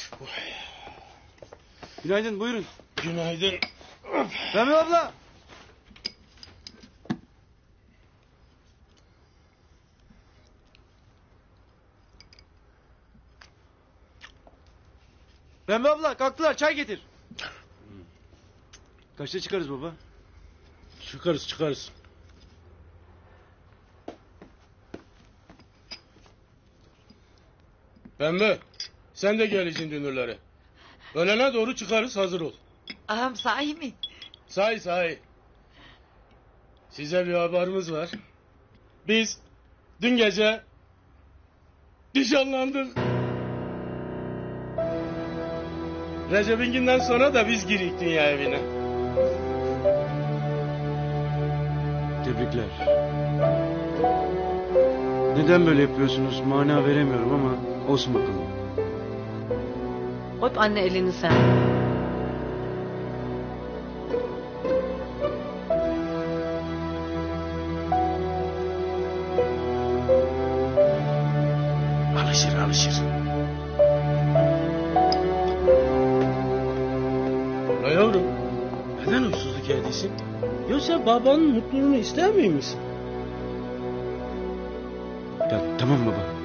Günaydın, buyurun. Günaydın. Rami abla. Rami abla kalktılar, çay getir. Kaçta çıkarız baba? Çıkarız. Pembe, sen de gel izin dünürlere. Öğlene doğru çıkarız, hazır ol. Ağam sahi mi? Sahi. Size bir haberimiz var. Biz dün gece nişanlandık. Recep'inkinden sonra da biz girik dünya evine. Tebrikler. Neden böyle yapıyorsunuz? Mana veremiyorum ama olsun bakalım. Öp anne elini sen. Alışır. La yavrum, neden huysuzluk ediyorsun? Yoksa babanın mutluluğunu ister misin? Ya tamam baba.